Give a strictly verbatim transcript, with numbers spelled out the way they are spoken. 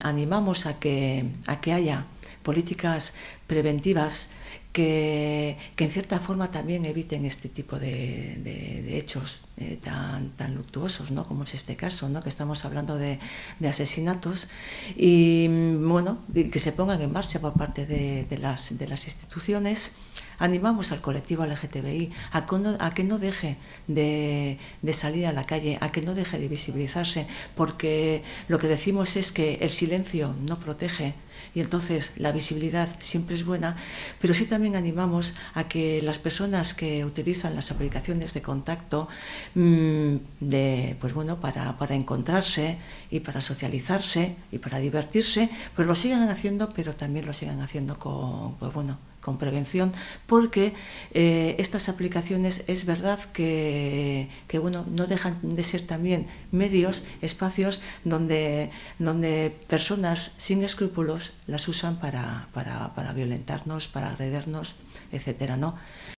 animamos a que, a que haya políticas preventivas que, que en cierta forma también eviten este tipo de, de, de hechos eh, tan, tan luctuosos, ¿no? Como es este caso, ¿no? Que estamos hablando de, de asesinatos y bueno, que se pongan en marcha por parte de, de, las, de las instituciones. Animamos al colectivo L G T B I a que no, a que no deje de, de salir a la calle, a que no deje de visibilizarse, porque lo que decimos es que el silencio no protege y entonces la visibilidad siempre es buena, pero sí también animamos a que las personas que utilizan las aplicaciones de contacto mmm, de, pues bueno, para, para encontrarse y para socializarse y para divertirse, pues lo sigan haciendo, pero también lo sigan haciendo con, pues bueno, con prevención, porque eh, estas aplicaciones es verdad que, que bueno, no dejan de ser también medios, espacios donde, donde personas sin escrúpulos las usan para, para, para violentarnos, para agredirnos, etcétera, ¿no?